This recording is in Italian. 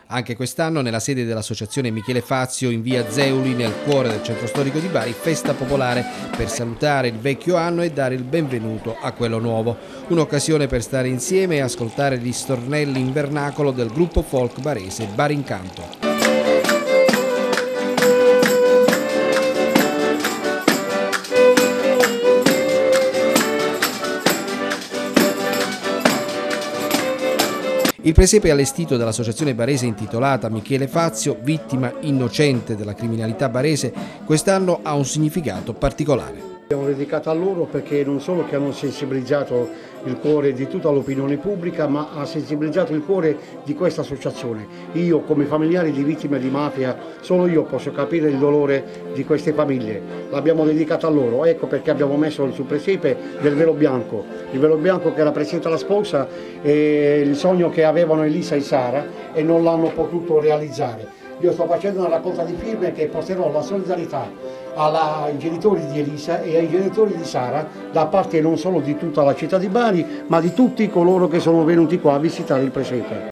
Anche quest'anno nella sede dell'Associazione Michele Fazio in via Zeuli, nel cuore del centro storico di Bari, festa popolare per salutare il vecchio anno e dare il benvenuto a quello nuovo. Un'occasione per stare insieme e ascoltare gli stornelli in vernacolo del gruppo folk barese Bari in Canto. Il presepe allestito dall'associazione barese intitolata Michele Fazio, vittima innocente della criminalità barese, quest'anno ha un significato particolare. Abbiamo dedicato a loro perché non solo che hanno sensibilizzato il cuore di tutta l'opinione pubblica, ma ha sensibilizzato il cuore di questa associazione. Io come familiare di vittime di mafia, solo io posso capire il dolore di queste famiglie. L'abbiamo dedicato a loro, ecco perché abbiamo messo sul presepe del velo bianco. Il velo bianco che rappresenta la sposa e il sogno che avevano Elisa e Sara e non l'hanno potuto realizzare. Io sto facendo una raccolta di firme che porterò la solidarietà ai genitori di Elisa e ai genitori di Sara da parte non solo di tutta la città di Bari ma di tutti coloro che sono venuti qua a visitare il presepe.